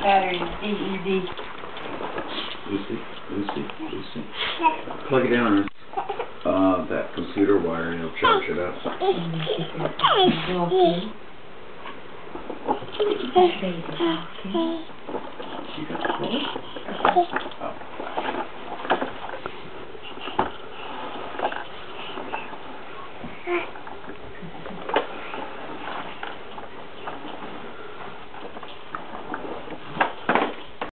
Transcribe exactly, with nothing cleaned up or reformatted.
battery, D E D. Lucy, Lucy, Lucy. Plug it in on uh, that computer wire and it'll charge it up. She got close? Oh.